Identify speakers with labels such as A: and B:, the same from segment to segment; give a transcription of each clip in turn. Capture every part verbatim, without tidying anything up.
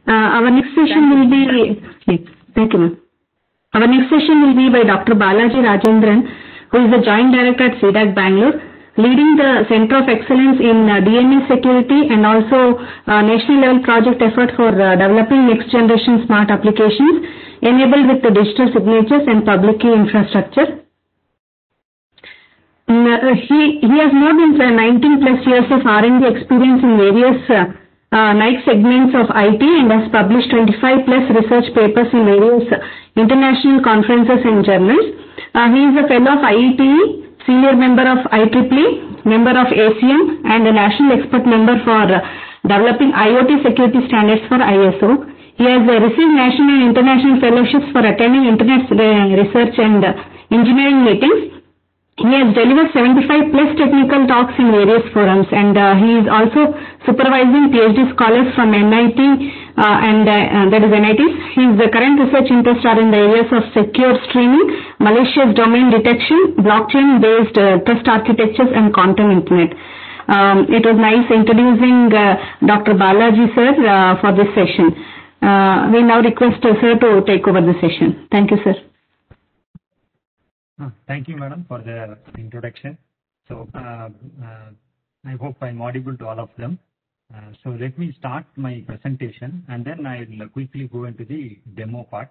A: Uh, our next session will be, yes, thank you, ma'am. Our next session will be by Doctor Balaji Rajendran, who is the Joint Director at C DAC Bangalore, leading the Center of Excellence in uh, D N A security and also uh, national level project effort for uh, developing next generation smart applications enabled with the digital signatures and public key infrastructure. Uh, he, he has more than nineteen plus years of R and D experience in various uh, uh, night segments of I T and has published twenty-five plus research papers in various uh, international conferences and journals. Uh, he is a fellow of I E T E, senior member of I triple E, member of A C M and a national expert member for uh, developing I O T security standards for I S O. He has uh, received national and international fellowships for attending internet uh, research and uh, engineering meetings. He has delivered seventy-five plus technical talks in various forums, and uh, he is also supervising PhD scholars from N I T uh, and uh, that is N I Ts. His uh, current research interests are in the areas of secure streaming, malicious domain detection, blockchain-based uh, trust architectures, and quantum internet. Um, it was nice introducing uh, Doctor Balaji sir uh, for this session. Uh, we now request uh, sir to take over the session. Thank you, sir.
B: Uh, thank you, madam, for the introduction. So uh, uh, I hope I'm audible to all of them. Uh, so let me start my presentation and then I'll quickly go into the demo part.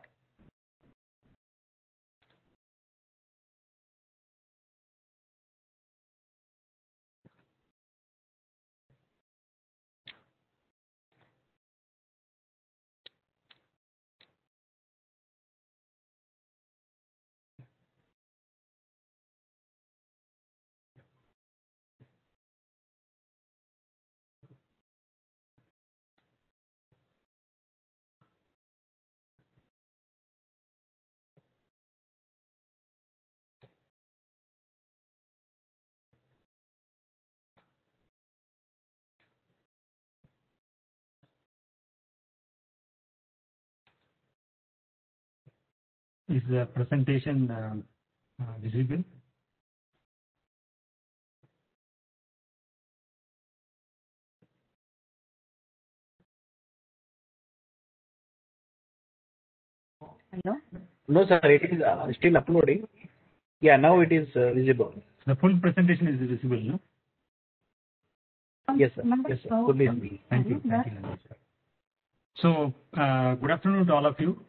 B: Is the presentation uh, uh, visible?
C: Hello? No, sir, it is uh, still uploading. Yeah, now it is uh, visible.
B: The full presentation is visible, no?
C: Yes, sir. Yes, sir. Fully visible.
B: Thank you. Thank you, sir. So, uh, good afternoon to all of you.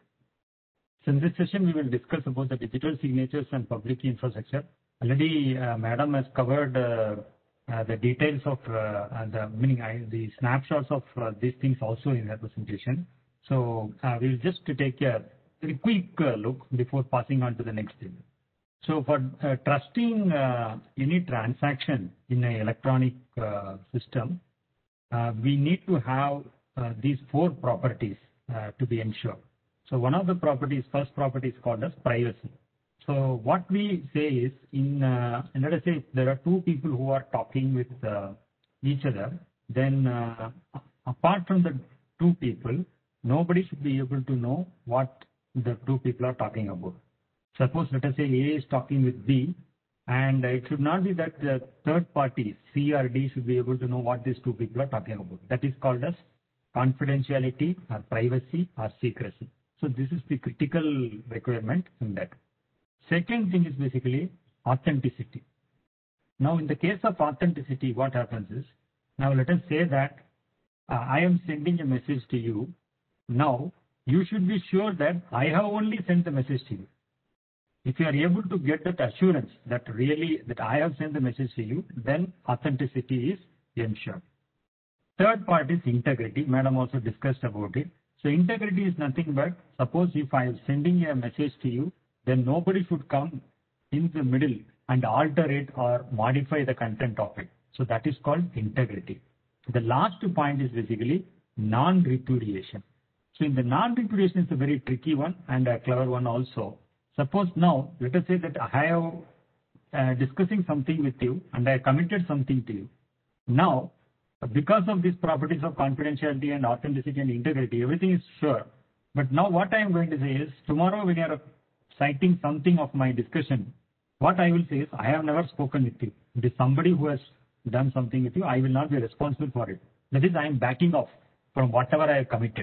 B: So in this session, we will discuss about the digital signatures and public key infrastructure. Already, uh, Madam has covered uh, uh, the details of uh, the meaning I, the snapshots of uh, these things also in her presentation. So uh, we will just to take a very quick uh, look before passing on to the next thing. So for uh, trusting uh, any transaction in an electronic uh, system, uh, we need to have uh, these four properties uh, to be ensured. So one of the properties, first property is called as privacy. So what we say is in, uh, let us say if there are two people who are talking with uh, each other, then uh, apart from the two people, nobody should be able to know what the two people are talking about. Suppose let us say A is talking with B, and it should not be that the third party, C or D, should be able to know what these two people are talking about. That is called as confidentiality or privacy or secrecy. So this is the critical requirement in that. Second thing is basically authenticity. Now in the case of authenticity, what happens is, now let us say that uh, I am sending a message to you. Now you should be sure that I have only sent the message to you. If you are able to get that assurance that really that I have sent the message to you, then authenticity is ensured. Third part is integrity. Madam also discussed about it. So integrity is nothing but, suppose if I am sending a message to you, then nobody should come in the middle and alter it or modify the content of it. So that is called integrity. The last point is basically non-repudiation. So in the non-repudiation is a very tricky one and a clever one also. Suppose now, let us say that I have uh, discussing something with you and I committed something to you. Now, because of these properties of confidentiality and authenticity and integrity, everything is sure. But now what I am going to say is, tomorrow when you are citing something of my discussion, what I will say is, I have never spoken with you. It is somebody who has done something with you. I will not be responsible for it. That is, I am backing off from whatever I have committed.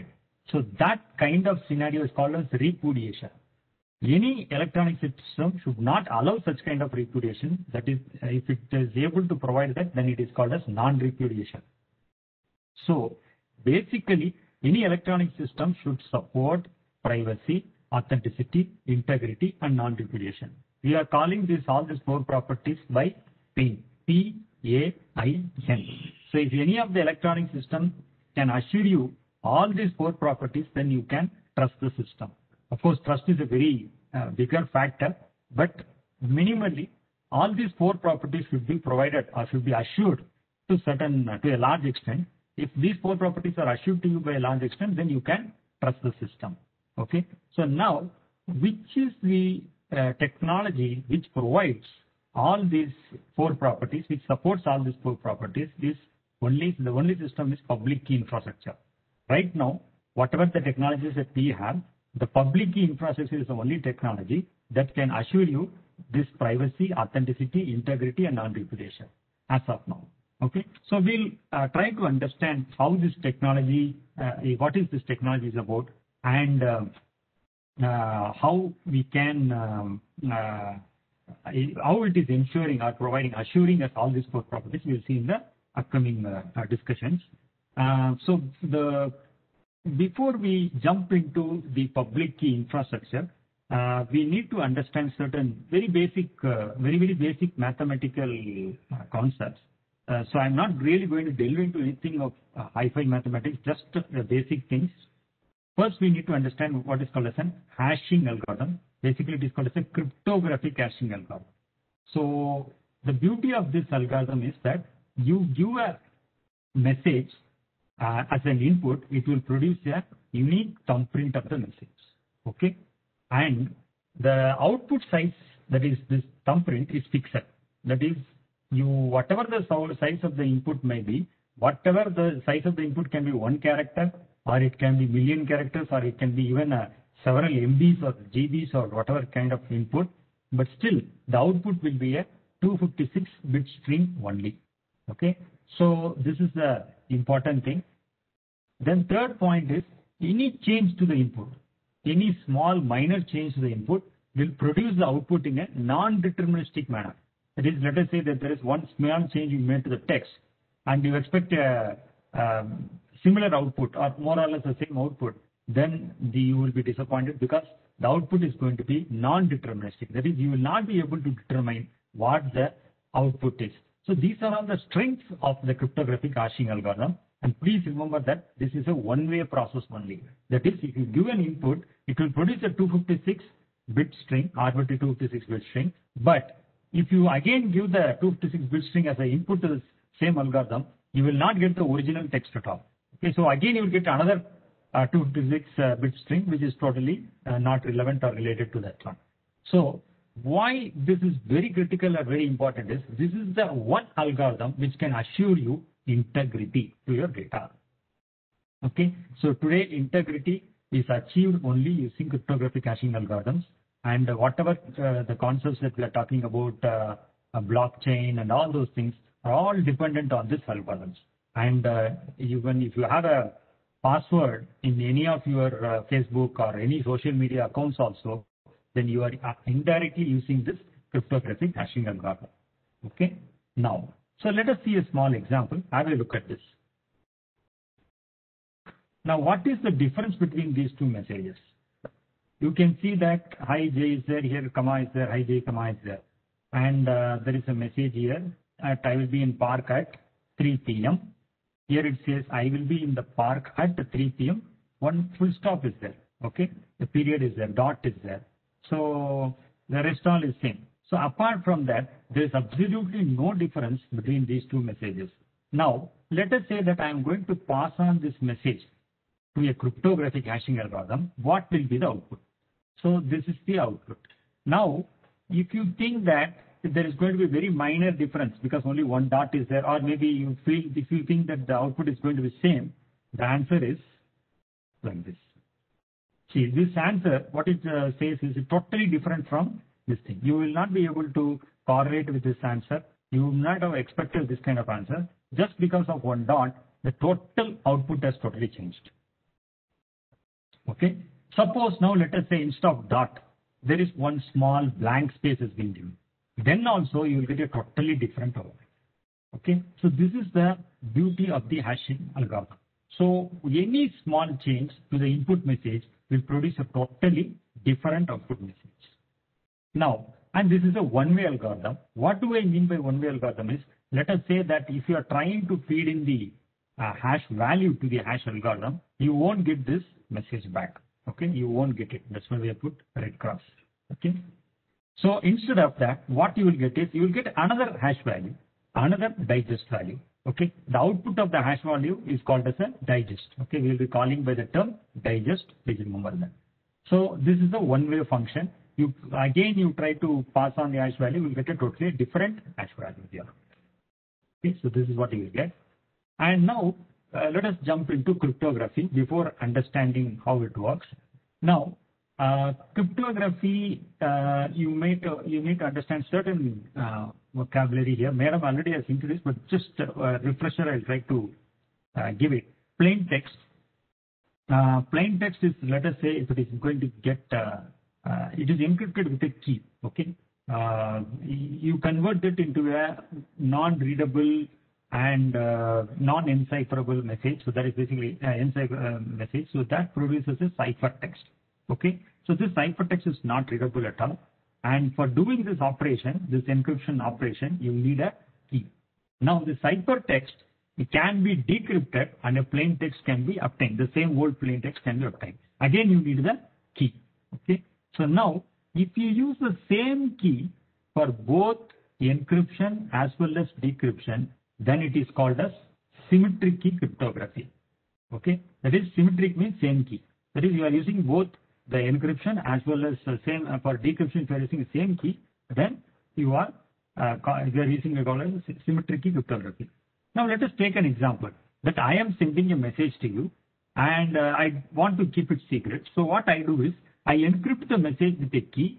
B: So that kind of scenario is called as repudiation. Any electronic system should not allow such kind of repudiation. That is, if it is able to provide that, then it is called as non-repudiation. So basically, any electronic system should support privacy, authenticity, integrity, and non-repudiation. We are calling this all these four properties by P, P A I N. So if any of the electronic system can assure you all these four properties, then you can trust the system. Of course, trust is a very uh, bigger factor, but minimally, all these four properties should be provided or should be assured to certain uh, to a large extent. If these four properties are assured to you by a large extent, then you can trust the system. Okay. So now, which is the uh, technology which provides all these four properties, which supports all these four properties? Is only the only system is public key infrastructure. Right now, whatever the technologies that we have, the public key infrastructure is the only technology that can assure you this privacy, authenticity, integrity, and non-repudiation as of now. Okay, so we'll uh, try to understand how this technology, uh, what is this technology is about, and uh, uh, how we can, um, uh, how it is ensuring or providing, assuring us all these four properties. We'll see in the upcoming uh, uh, discussions. Uh, so the before we jump into the public key infrastructure, uh, we need to understand certain very basic, uh, very very basic mathematical uh, concepts. Uh, so I'm not really going to delve into anything of uh, hi-fi mathematics, just uh, the basic things. First, we need to understand what is called as a hashing algorithm. Basically, it is called as a cryptographic hashing algorithm. So the beauty of this algorithm is that you give a message uh, as an input, it will produce a unique thumbprint of the message. Okay, and the output size, that is this thumbprint, is fixed. That is, you whatever the size of the input may be, whatever the size of the input can be one character, or it can be million characters, or it can be even a several M Bs or G Bs or whatever kind of input, but still the output will be a two fifty-six bit string only. Okay, so this is the important thing. Then third point is any change to the input, any small minor change to the input will produce the output in a non-deterministic manner. That is, let us say that there is one small change you made to the text, and you expect a, a similar output or more or less the same output, then the, you will be disappointed because the output is going to be non-deterministic. That is, you will not be able to determine what the output is. So these are all the strengths of the cryptographic hashing algorithm. And please remember that this is a one-way process only. That is, if you give an input, it will produce a two fifty-six bit string, arbitrary two fifty-six bit string. But if you again give the two fifty-six bit string as an input to the same algorithm, you will not get the original text at all. Okay, so again you will get another uh, two fifty-six uh, bit string, which is totally uh, not relevant or related to that one. So why this is very critical or very important is this is the one algorithm which can assure you integrity to your data. Okay, so today integrity is achieved only using cryptographic hashing algorithms, and uh, whatever uh, the concepts that we are talking about, uh, a blockchain and all those things are all dependent on this algorithms. And uh, even if you have a password in any of your uh, Facebook or any social media accounts also, then you are indirectly using this cryptographic hashing algorithm. Okay, now, so let us see a small example. Have a look at this. Now, what is the difference between these two messages? You can see that hi J is there, here comma is there, hi J comma is there. And uh, there is a message here at I will be in park at three P M Here it says I will be in the park at three P M One full stop is there. Okay, the period is there, dot is there. So the rest all is same. So apart from that, there is absolutely no difference between these two messages. Now, let us say that I am going to pass on this message to a cryptographic hashing algorithm. What will be the output? So this is the output. Now, if you think that there is going to be very minor difference because only one dot is there, or maybe you feel, if you think that the output is going to be same, the answer is like this. See, this answer, what it uh, says is totally different from this thing. You will not be able to correlate with this answer. You would not have expected this kind of answer. Just because of one dot, the total output has totally changed. Okay. Suppose now let us say instead of dot, there is one small blank space has been given. Then also you will get a totally different output. Okay. So this is the beauty of the hashing algorithm. So any small change to the input message will produce a totally different output message. Now, and this is a one-way algorithm. What do I mean by one-way algorithm is, let us say that if you are trying to feed in the uh, hash value to the hash algorithm, you won't get this message back. Okay, you won't get it. That's why we have put red cross. Okay. So instead of that, what you will get is you will get another hash value, another digest value. Okay. The output of the hash value is called as a digest. Okay. We will be calling by the term digest. Please remember that. So this is a one-way function. You again you try to pass on the hash value, you will get a totally different hash value here. Okay. So this is what you will get. And now uh, let us jump into cryptography before understanding how it works. Now, uh, cryptography, uh, you may to, you need to understand certain uh, vocabulary here. Madam already has introduced, but just a uh, refresher, I'll try to uh, give it. Plain text. Uh, plain text is, let us say, if it is going to get, uh, uh, it is encrypted with a key. Okay, uh, you convert it into a non-readable and uh, non-encipherable message. So that is basically uh, encipher uh, message. So that produces a ciphertext. Okay. So this ciphertext is not readable at all. And for doing this operation, this encryption operation, you need a key. Now the ciphertext, it can be decrypted and a plain text can be obtained. The same old plain text can be obtained. Again, you need the key. Okay. So now, if you use the same key for both encryption as well as decryption, then it is called as symmetric key cryptography. Okay, that is symmetric means same key. That is, you are using both the encryption as well as uh, same uh, for decryption. If you are using the same key, then you are uh, you are using a call as symmetric key cryptography. Now let us take an example that I am sending a message to you, and uh, I want to keep it secret. So what I do is I encrypt the message with a key.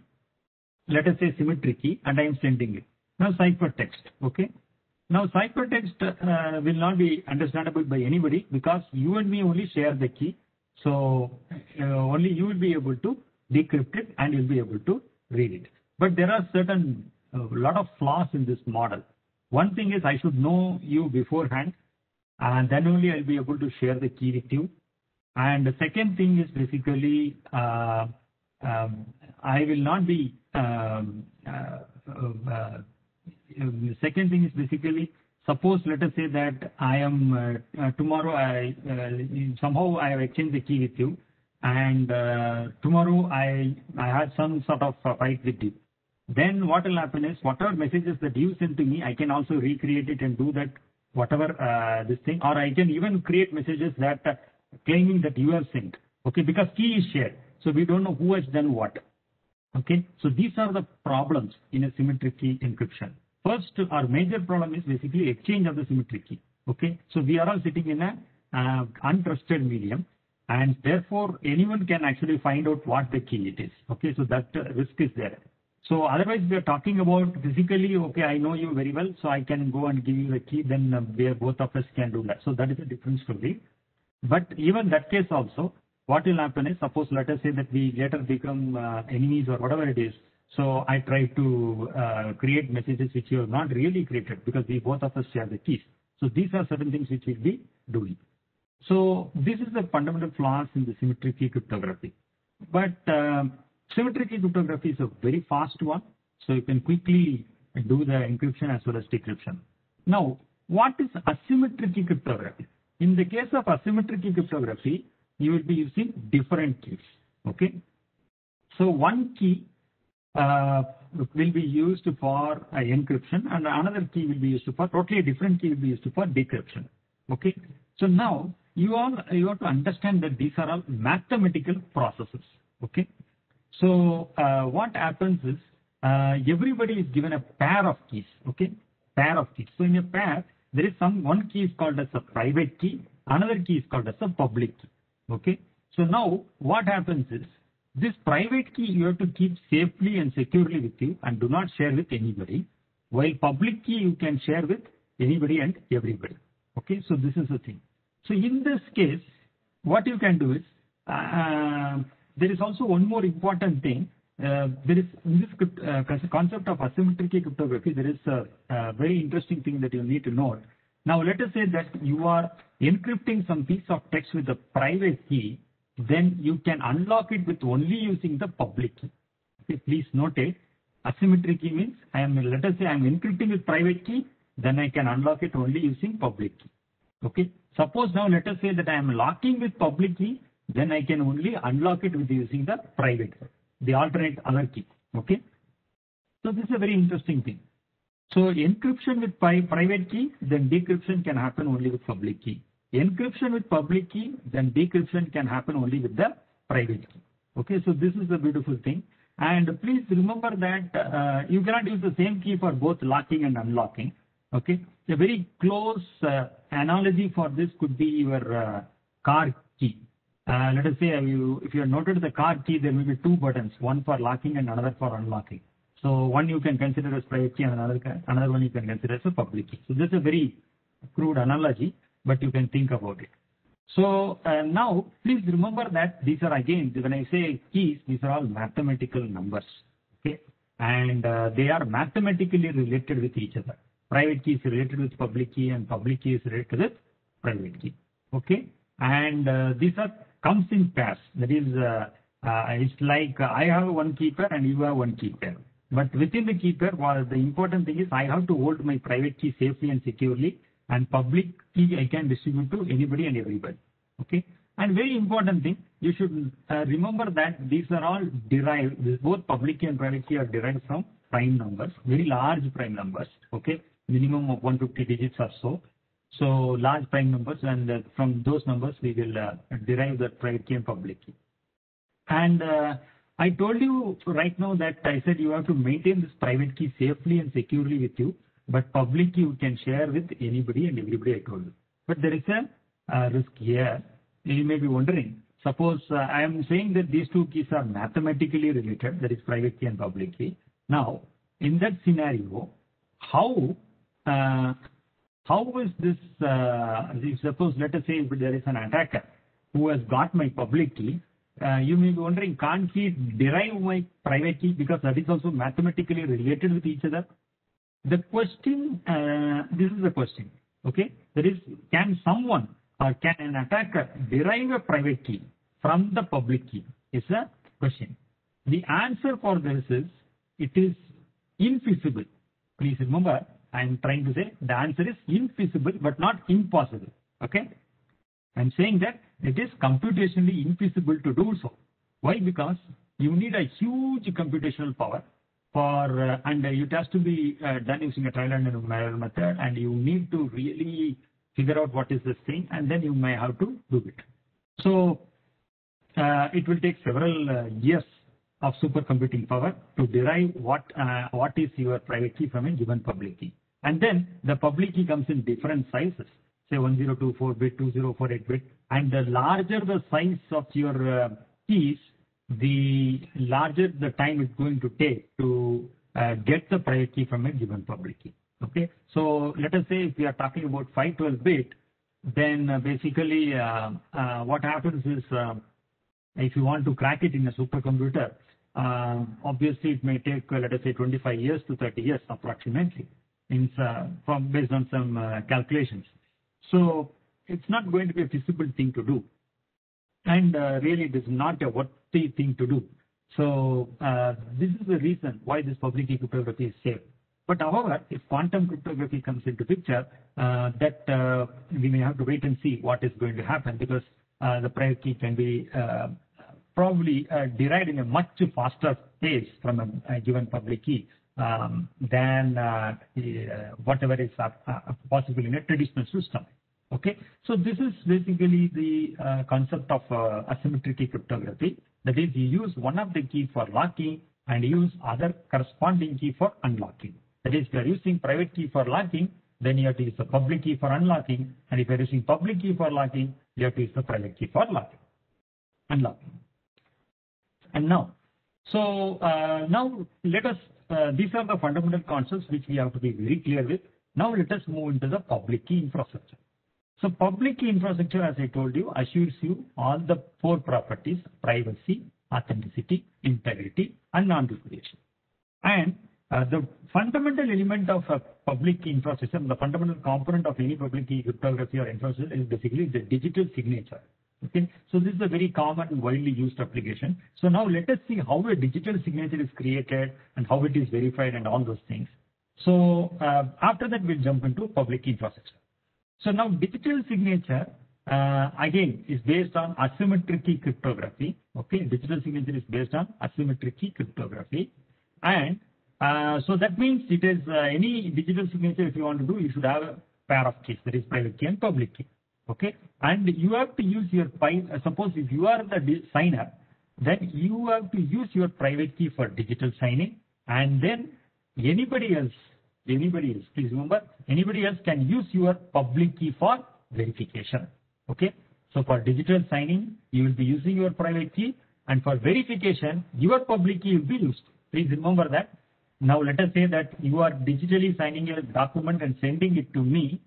B: Let us say symmetric key, and I am sending it. Now ciphertext. Okay. Now ciphertext uh, will not be understandable by anybody because you and me only share the key. So uh, only you will be able to decrypt it and you'll be able to read it. But there are certain a uh, lot of flaws in this model. One thing is I should know you beforehand, and then only I'll be able to share the key with you. And the second thing is basically uh, um, I will not be um, uh, uh, the second thing is basically, suppose let us say that I am uh, uh, tomorrow I uh, somehow I have exchanged the key with you, and uh, tomorrow I I had some sort of uh, fight with you. Then what will happen is whatever messages that you send to me, I can also recreate it and do that whatever uh, this thing, or I can even create messages that uh, claiming that you have sent. Okay, because key is shared, so we don't know who has done what. Okay, so these are the problems in a symmetric key encryption. First, our major problem is basically exchange of the symmetric key. Okay, so we are all sitting in a uh, untrusted medium, and therefore anyone can actually find out what the key it is. Okay, so that uh, risk is there. So otherwise, we are talking about physically. Okay, I know you very well, so I can go and give you the key. Then uh, where both of us can do that. So that is a different story. But even that case also, what will happen is, suppose let us say that we later become uh, enemies or whatever it is. So I try to uh, create messages which you have not really created because we both of us share the keys. So these are certain things which we'll be doing. So this is the fundamental flaws in the symmetric key cryptography. But uh, symmetric key cryptography is a very fast one. So you can quickly do the encryption as well as decryption. Now, what is asymmetric key cryptography? In the case of asymmetric key cryptography, you will be using different keys. Okay. So one key Uh, will be used for uh, encryption, and another key will be used for totally different key will be used for decryption. Okay. So now you all you have to understand that these are all mathematical processes. Okay. So uh, what happens is uh, everybody is given a pair of keys. Okay, pair of keys. So in a pair there is some one key is called as a private key, another key is called as a public key. Okay. So now what happens is, this private key you have to keep safely and securely with you and do not share with anybody, while public key you can share with anybody and everybody. Okay, so this is the thing. So in this case, what you can do is, uh, there is also one more important thing. Uh, there is in this crypt, uh, concept of asymmetric key cryptography, there is a, a very interesting thing that you need to note. Now, let us say that you are encrypting some piece of text with a private key, then you can unlock it with only using the public key. Okay, please note it. Asymmetric key means I am, let us say I am encrypting with private key, then I can unlock it only using public key. Okay. Suppose now let us say that I am locking with public key, then I can only unlock it with using the private key, the alternate other key. Okay. So this is a very interesting thing. So encryption with pri private key, then decryption can happen only with public key. Encryption with public key, then decryption can happen only with the private key. Okay. So this is the beautiful thing. And please remember that uh, you cannot use the same key for both locking and unlocking. Okay. A very close uh, analogy for this could be your uh, car key. Uh, let us say uh, you, if you have noted the car key, there may be two buttons, one for locking and another for unlocking. So one you can consider as private key and another, another one you can consider as a public key. So this is a very crude analogy, but you can think about it. So uh, now please remember that these are again, when I say keys, these are all mathematical numbers. Okay. And uh, they are mathematically related with each other. Private key is related with public key and public key is related with private key. Okay. And uh, these are comes in pairs. That is, uh, uh, it's like uh, I have one key pair and you have one key pair. But within the key pair, well, the important thing is I have to hold my private key safely and securely, and public key I can distribute to anybody and everybody. Okay. And very important thing, you should uh, remember that these are all derived, both public key and private key are derived from prime numbers, very large prime numbers. Okay. Minimum of one hundred fifty digits or so. So large prime numbers, and uh, from those numbers we will uh, derive the private key and public key. And uh, I told you right now that I said you have to maintain this private key safely and securely with you, but public key you can share with anybody and everybody, I told you. But there is a uh, risk here. You may be wondering, suppose uh, I am saying that these two keys are mathematically related, that is private key and public key. Now, in that scenario, how uh, how is this, uh, suppose let us say if there is an attacker who has got my public key, uh, you may be wondering, can't he derive my private key because that is also mathematically related with each other? The question, uh, this is the question, okay? That is, can someone or can an attacker derive a private key from the public key is a question. The answer for this is, it is infeasible. Please remember, I am trying to say the answer is infeasible but not impossible. Okay. I am saying that it is computationally infeasible to do so. Why? Because you need a huge computational power for, uh, and uh, it has to be uh, done using a trial and error method, and you need to really figure out what is this thing, and then you may have to do it. So uh, it will take several uh, years of supercomputing power to derive what uh, what is your private key from a given public key. And then the public key comes in different sizes, say one zero two four bit, two zero four eight bit, and the larger the size of your uh, keys, the larger the time it's going to take to uh, get the private key from a given public key. Okay, so let us say if we are talking about five twelve bit, then uh, basically uh, uh, what happens is uh, if you want to crack it in a supercomputer, uh, obviously it may take uh, let us say twenty-five years to thirty years approximately, in, uh, from based on some uh, calculations. So it's not going to be a feasible thing to do, and uh, really it is not a worthy thing to do. So uh, this is the reason why this public key cryptography is safe. But however, if quantum cryptography comes into picture, uh, that uh, we may have to wait and see what is going to happen, because uh, the private key can be uh, probably uh, derived in a much faster pace from a, a given public key um, than uh, uh, whatever is uh, uh, possible in a traditional system. Okay, so this is basically the uh, concept of uh, asymmetric key cryptography. That is, you use one of the key for locking and use other corresponding key for unlocking. That is, if you are using private key for locking, then you have to use the public key for unlocking. And if you are using public key for locking, you have to use the private key for locking, unlocking. And now, so uh, now let us, uh, these are the fundamental concepts which we have to be very clear with. Now let us move into the public key infrastructure. So public key infrastructure, as I told you, assures you all the four properties: privacy, authenticity, integrity, and non-repudiation. And uh, the fundamental element of a public key infrastructure, the fundamental component of any public key cryptography or infrastructure is basically the digital signature. Okay, so this is a very common and widely used application. So now let us see how a digital signature is created and how it is verified and all those things. So uh, after that, we'll jump into public key infrastructure. So now digital signature uh, again is based on asymmetric key cryptography. Okay, digital signature is based on asymmetric key cryptography, and uh, so that means it is uh, any digital signature. If you want to do, you should have a pair of keys, that is private key and public key. Okay, and you have to use your uh, suppose if you are the signer, then you have to use your private key for digital signing, and then anybody else, anybody else, please remember, anybody else can use your public key for verification. Okay, so for digital signing, you will be using your private key, and for verification, your public key will be used. Please remember that. Now let us say that you are digitally signing a document and sending it to me,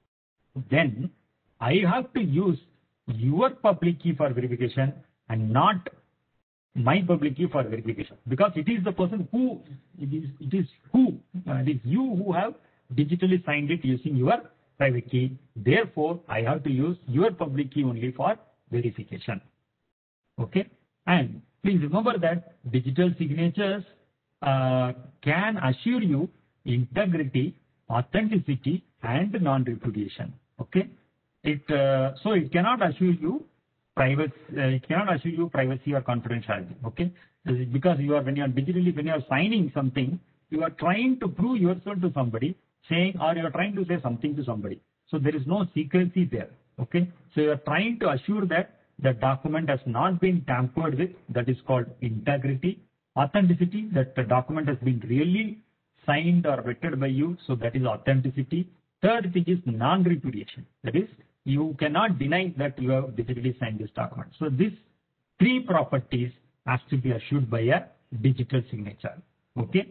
B: then I have to use your public key for verification and not my public key for verification, because it is the person who, it is, it is who, uh, it is you who have digitally signed it using your private key. Therefore, I have to use your public key only for verification. Okay, and please remember that digital signatures uh, can assure you integrity, authenticity, and non-repudiation. Okay. It, uh, so it cannot assure you privacy, uh, it cannot assure you privacy or confidentiality. Okay, because you are when you are digitally when you are signing something, you are trying to prove yourself to somebody, saying, or you are trying to say something to somebody. So there is no secrecy there. Okay, so you are trying to assure that the document has not been tampered with. That is called integrity. Authenticity, that the document has been really signed or vetted by you. So that is authenticity. Third thing is non-repudiation. That is, you cannot deny that you have digitally signed this document. So these three properties has to be assured by a digital signature. Okay.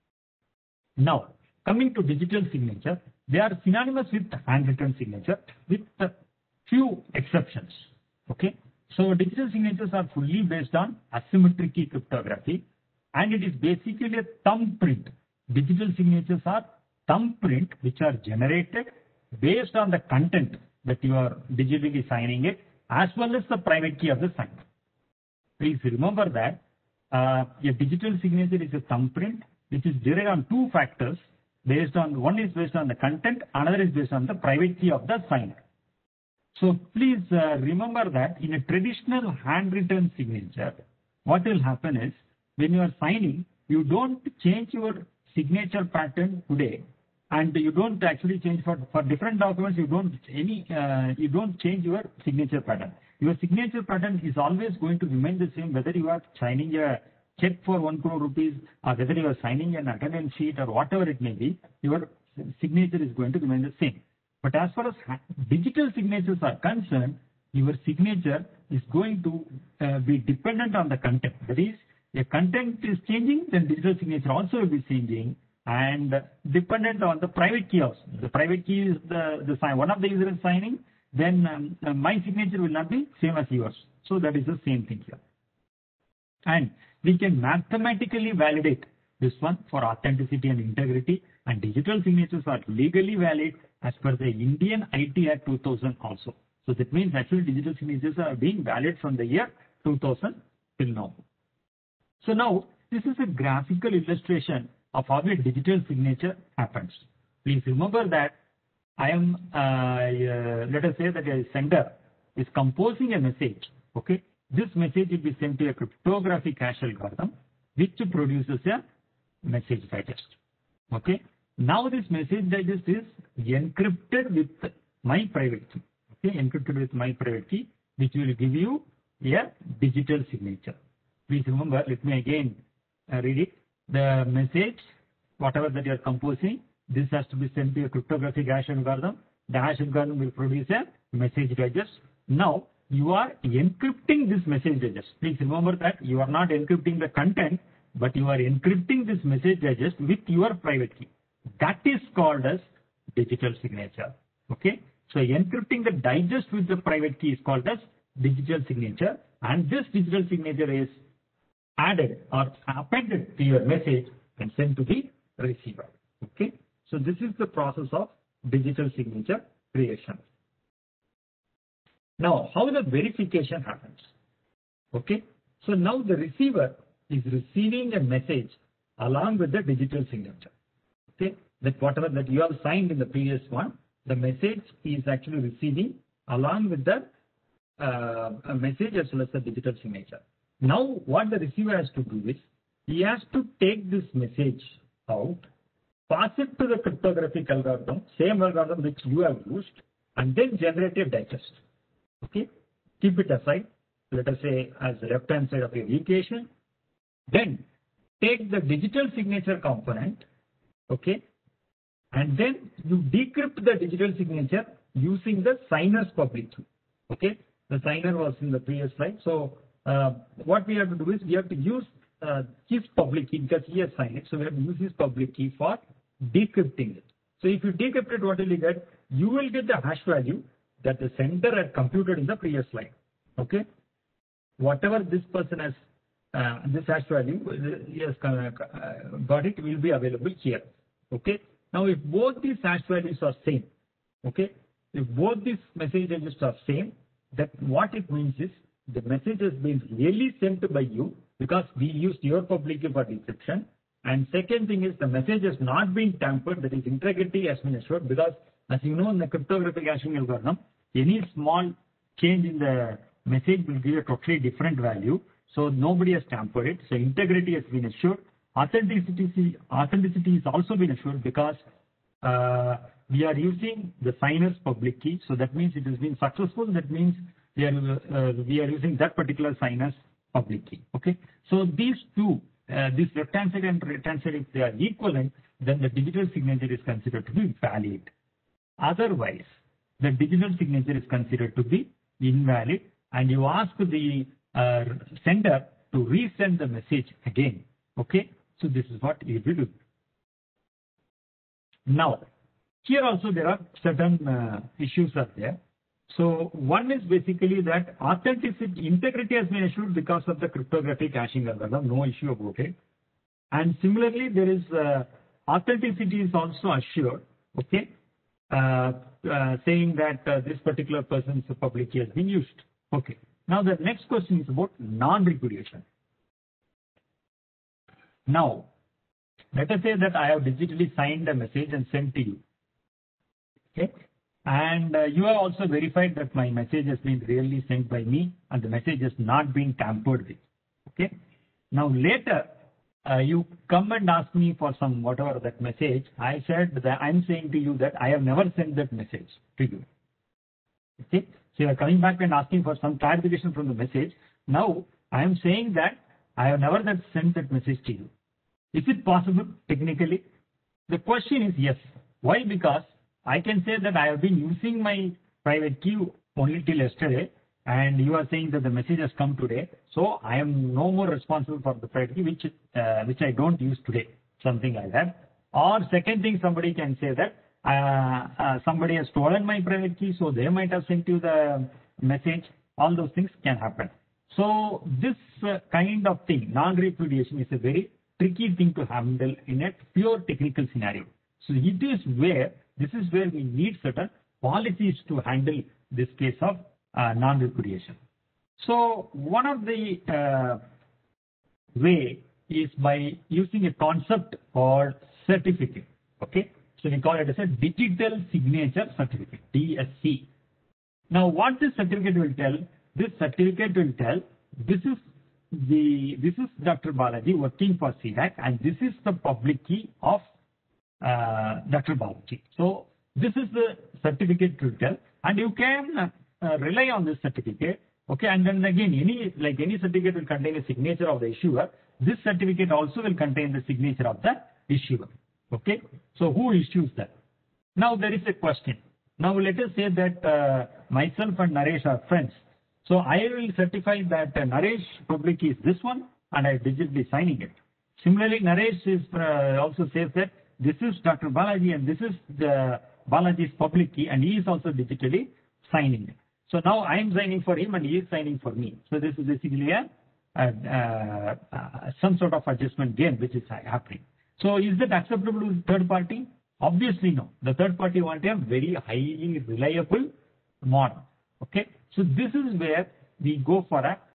B: Now, coming to digital signature, they are synonymous with handwritten signature with a few exceptions. Okay. So digital signatures are fully based on asymmetric key cryptography, and it is basically a thumbprint. Digital signatures are thumbprint which are generated based on the content that you are digitally signing it, as well as the private key of the signer. Please remember that uh, a digital signature is a thumbprint which is derived on two factors. Based on one is based on the content, another is based on the private key of the signer. So please uh, remember that in a traditional handwritten signature, what will happen is when you are signing, you don't change your signature pattern today, and you don't actually change for, for different documents. You don't any uh, you don't change your signature pattern. Your signature pattern is always going to remain the same, whether you are signing a check for one crore rupees or whether you are signing an attendance sheet or whatever it may be. Your signature is going to remain the same. But as far as digital signatures are concerned, your signature is going to uh, be dependent on the content. That is, if content is changing, then digital signature also will be changing, and dependent on the private key also. The private key is the, the sign. One of the user is signing, then um, uh, my signature will not be same as yours. So that is the same thing here. And we can mathematically validate this one for authenticity and integrity, and digital signatures are legally valid as per the Indian I T Act two thousand also. So that means actually digital signatures are being valid from the year two thousand till now. So now this is a graphical illustration of how a digital signature happens. Please remember that I am, uh, uh, let us say that a sender is composing a message. Okay, this message will be sent to a cryptographic hash algorithm which produces a message digest. Okay, now this message digest is encrypted with my private key. Okay, encrypted with my private key, which will give you a digital signature. Please remember, let me again uh, read it. The message, whatever that you are composing, this has to be sent to a cryptographic hash algorithm. The hash algorithm will produce a message digest. Now, you are encrypting this message digest. Please remember that you are not encrypting the content, but you are encrypting this message digest with your private key. That is called as digital signature. Okay. So encrypting the digest with the private key is called as digital signature, and this digital signature is added or appended to your message and sent to the receiver. Okay. So this is the process of digital signature creation. Now, how the verification happens? Okay. So now the receiver is receiving a message along with the digital signature. Okay. That whatever that you have signed in the previous one, the message is actually receiving along with the uh, a message as well as the digital signature. Now, what the receiver has to do is, he has to take this message out, pass it to the cryptographic algorithm, same algorithm which you have used, and then generate a digest. Okay, keep it aside. Let us say as the left-hand side of your equation. Then take the digital signature component. Okay, and then you decrypt the digital signature using the signer's public key. Okay, the signer was in the previous slide. So uh, what we have to do is we have to use uh, his public key because he has signed it. So we have to use his public key for decrypting it. So if you decrypt it, what will you get? You will get the hash value that the sender had computed in the previous slide. Okay, whatever this person has, uh, this hash value, he has uh, got it, will be available here. Okay. Now, if both these hash values are same, okay, if both these messages are same, that what it means is the message has been really sent by you because we used your public key for decryption. And second thing is the message has not been tampered, that is integrity has been assured, because as you know in the cryptographic hashing algorithm, any small change in the message will give a totally different value. So nobody has tampered it. So integrity has been assured. Authenticity, authenticity is also been assured because uh, we are using the signer's public key. So that means it has been successful. That means we are, uh, we are using that particular signer's public key. Okay. So these two, uh, this left hand side and right hand side, if they are equivalent, then the digital signature is considered to be valid. Otherwise, the digital signature is considered to be invalid, and you ask the uh, sender to resend the message again. Okay. So this is what you will do. Now, here also there are certain uh, issues are there. So one is basically that authenticity, integrity has been assured because of the cryptographic hashing algorithm, no issue about it. And similarly, there is uh, authenticity is also assured, okay, uh, uh, saying that uh, this particular person's public key has been used. Okay. Now the next question is about non-repudiation. Now, let us say that I have digitally signed a message and sent to you. Okay. And uh, you have also verified that my message has been really sent by me and the message has not been tampered with. Okay. Now later, uh, you come and ask me for some whatever that message. I said that I'm saying to you that I have never sent that message to you. Okay. So you are coming back and asking for some clarification from the message. Now I am saying that I have never that sent that message to you. Is it possible technically? The question is yes. Why? Because I can say that I have been using my private key only till yesterday, and you are saying that the message has come today. So I am no more responsible for the private key which uh, which I don't use today. Something like that. Or second thing, somebody can say that uh, uh, somebody has stolen my private key, so they might have sent you the message. All those things can happen. So this uh, kind of thing, non-repudiation, is a very tricky thing to handle in a pure technical scenario. So it is where, this is where we need certain policies to handle this case of uh, non-repudiation. So one of the uh, way is by using a concept called certificate. Okay, so we call it as a digital signature certificate, D S C. Now what this certificate will tell? This certificate will tell this is the this is Doctor Balaji working for C DAC, and this is the public key of uh, Doctor Balaji. So this is the certificate to tell, and you can uh, rely on this certificate. Okay, and then again, any like any certificate will contain a signature of the issuer. This certificate also will contain the signature of the issuer. Okay, so who issues that? Now there is a question. Now let us say that uh, myself and Naresh are friends. So I will certify that uh, Naresh public key is this one, and I am digitally signing it. Similarly, Naresh is uh, also says that this is Doctor Balaji and this is the Balaji is public key and he is also digitally signing it. So now I am signing for him and he is signing for me. So this is basically a, a, a, a some sort of adjustment game which is happening. So is that acceptable to the third party? Obviously no. The third party want a very highly reliable model. Okay. So this is where we go for a